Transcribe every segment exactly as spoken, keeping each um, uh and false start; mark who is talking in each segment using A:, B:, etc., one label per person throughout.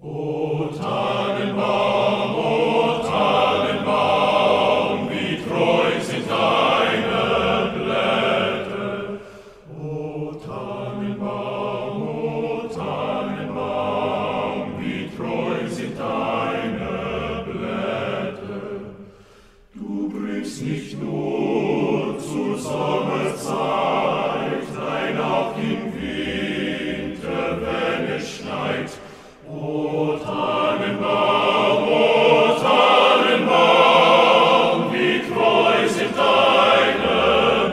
A: O Tannenbaum, o Tannenbaum, wie treu sind deine Blätter. O Tannenbaum, o Tannenbaum, wie treu sind deine Blätter. Du bringst nicht nur zur Sommerzeit, nein auch im Winter, wenn es schneit. O Tannenbaum, o Tannenbaum, wie treu sind deine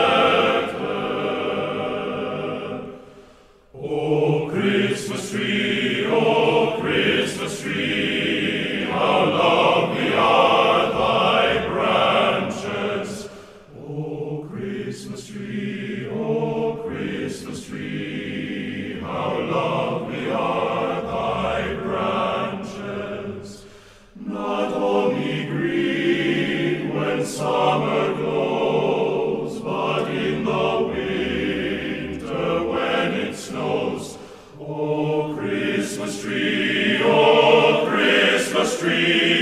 A: Blätter. O Christmas tree, O Christmas tree, how lovely are thy branches. O Christmas tree, O Christmas tree, how lovely are thy branches. Not only green when summer glows, but in the winter when it snows. O Christmas tree, O Christmas tree,